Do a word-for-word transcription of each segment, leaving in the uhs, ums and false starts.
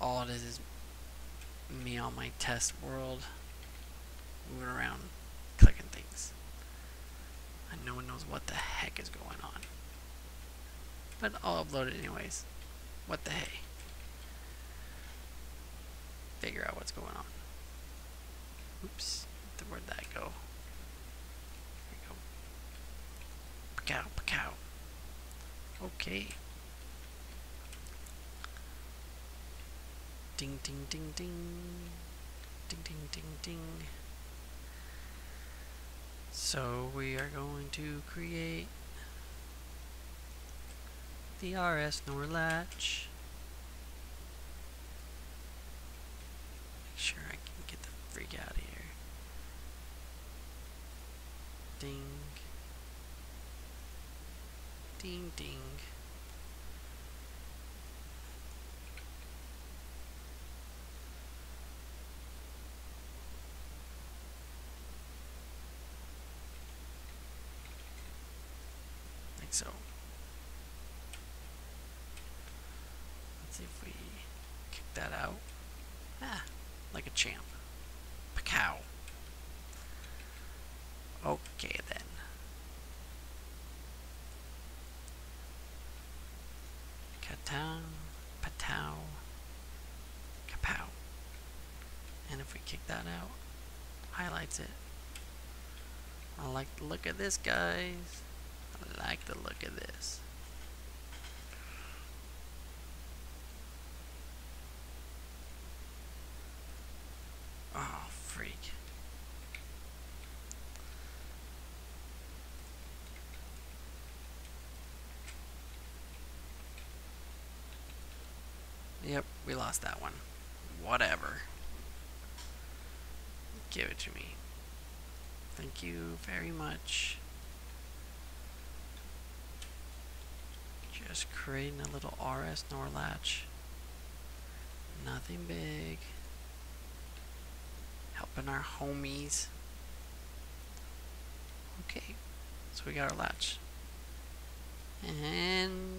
all it is is me on my test world, moving around, clicking things. And no one knows what the heck is going on. But I'll upload it anyways. What the hey? Figure out what's going on. Oops. Where'd that go? There we go. Pacow, pacow. Okay. Ding, ding, ding, ding. Ding, ding, ding, ding. So we are going to create the R S NOR latch. Make sure I can get the freak out of here. Ding. Ding, ding. Like so. Let's see if we kick that out. Ah, like a champ. Pacow. Okay then. Katow, patow, kapow. And if we kick that out, highlights it. I like the look of this, guys. I like the look of this. Oh, freak. Yep, we lost that one. Whatever. Give it to me. Thank you very much. Just creating a little R S NOR latch. Nothing big. Helping our homies. Okay, so we got our latch. And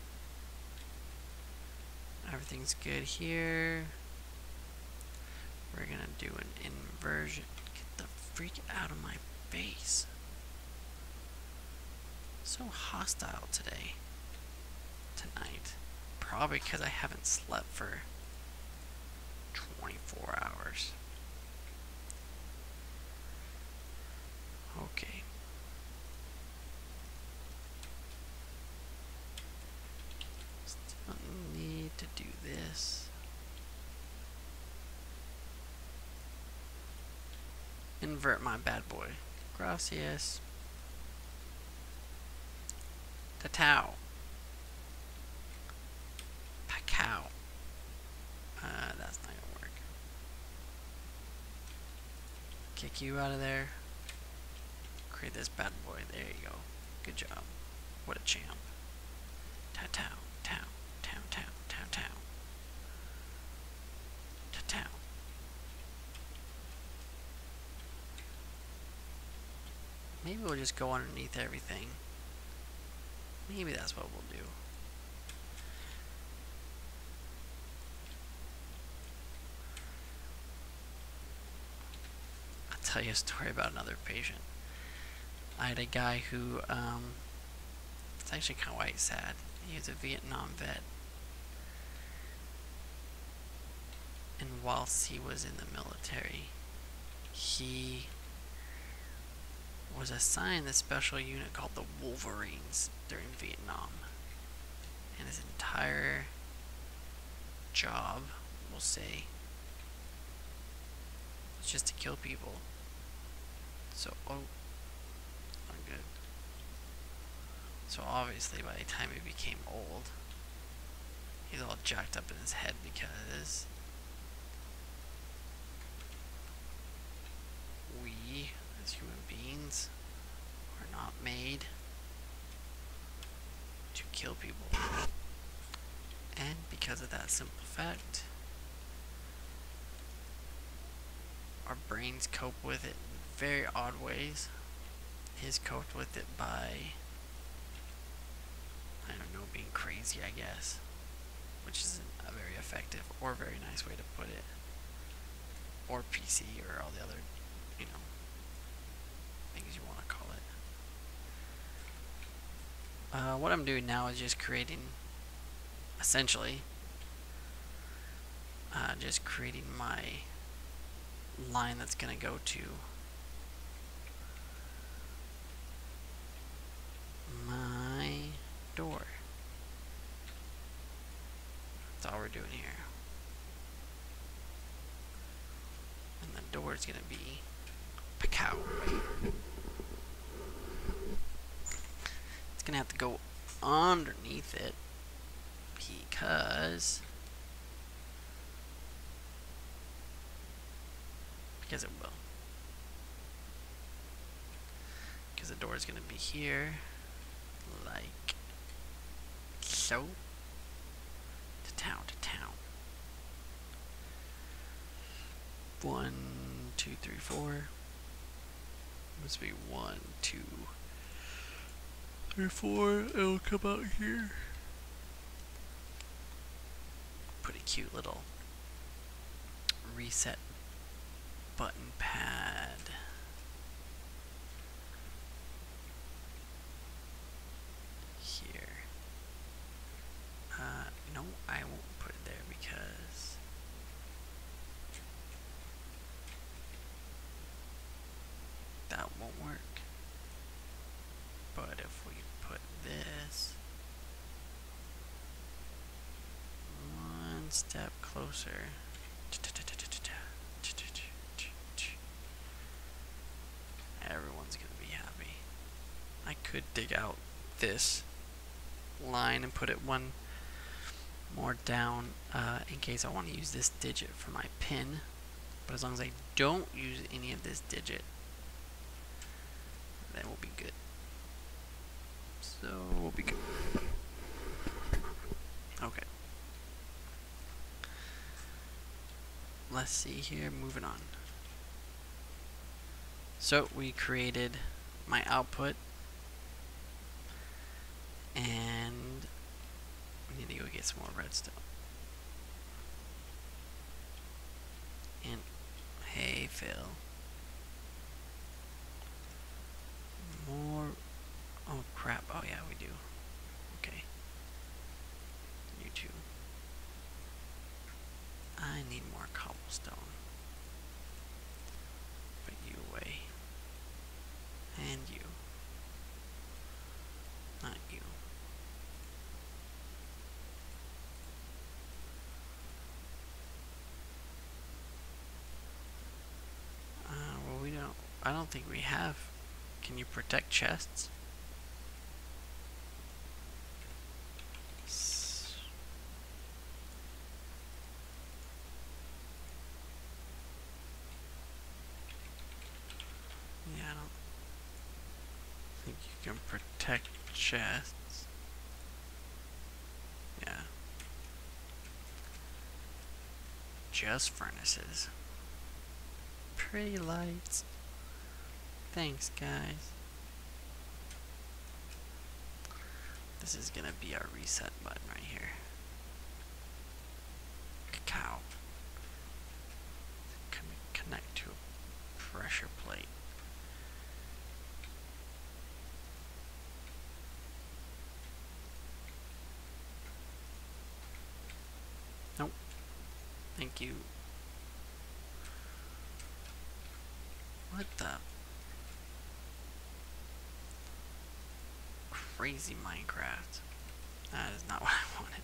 everything's good here. We're gonna do an inversion. Get the freak out of my face. So hostile today. Tonight. Probably because I haven't slept for twenty-four hours. Okay. Still need to do this. Invert my bad boy. Gracias. Tatao. Pacow. Uh, that's not gonna work. Kick you out of there. Create this bad boy. There you go. Good job. What a champ. Tatao. Tow. Tow. Tow. Tow. Tow. Tatao. Maybe we'll just go underneath everything. Maybe that's what we'll do. I'll tell you a story about another patient. I had a guy who, um, it's actually kind of quite sad. He was a Vietnam vet. And whilst he was in the military, he was assigned a special unit called the Wolverines during Vietnam. And his entire job, we'll say, was just to kill people. So, oh, not good. So obviously by the time he became old, he's all jacked up in his head because we, as human beings, are not made to kill people. And because of that simple fact, our brains cope with it in very odd ways. His coped with it by, I don't know, being crazy, I guess, which isn't a very effective effective or very nice way to put it. Or P C or all the other, you know, things you want to call it. Uh, what I'm doing now is just creating, essentially, uh, just creating my line that's going to go to my door. That's all we're doing here. And the door is going to be Pacow. It's going to have to go underneath it because because it will. Because the door is going to be here, like so. To town, to town. One, two, three, four. Must be one, two, three, four. It'll come out here. Put a cute little reset button pad. Here. Uh, no, I won't put it there because that won't work. But if we put this one step closer, everyone's gonna be happy. I could dig out this line and put it one more down uh, in case I want to use this digit for my pin, but as long as I don't use any of this digit, then we'll be good. So we'll be good. Okay. Let's see here, moving on. So we created my output, and we need to go get some more redstone. And hey, Phil. More. Oh crap! Oh yeah, we do. Okay. You too. I need more cobblestone. Put you away. And you. Not you. Uh, well, we don't. I don't think we have. Can you protect chests? S yeah, I don't think you can protect chests. Yeah. Just furnaces. Pretty lights. Thanks, guys. This is gonna be our reset button right here. Cacao. Con connect to a pressure plate. Nope. Thank you. What the? Crazy Minecraft. That is not what I wanted.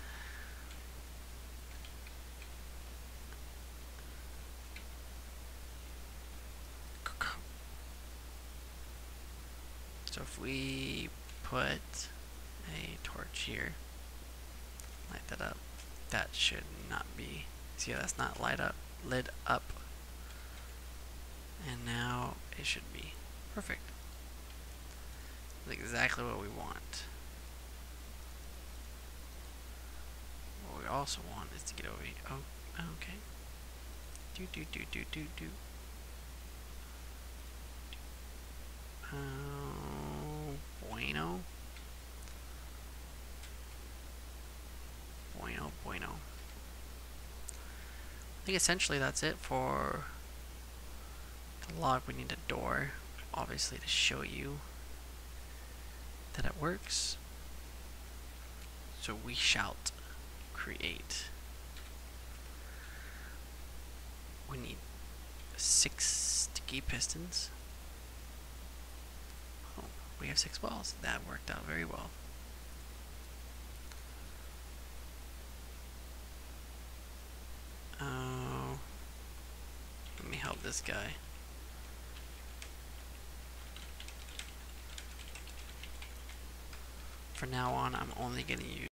So if we put a torch here, light that up, that should not be, see how that's not light up, lit up, and now it should be perfect. That's exactly what we want. What we also want is to get over here. Oh, okay. Do do do do do do. Oh, bueno. Bueno, bueno. I think essentially that's it for the log. We need a door, obviously, to show you that it works. So we shall create. We need six sticky pistons. Oh, we have six balls. That worked out very well. Oh, let me help this guy. For now on, I'm only going to use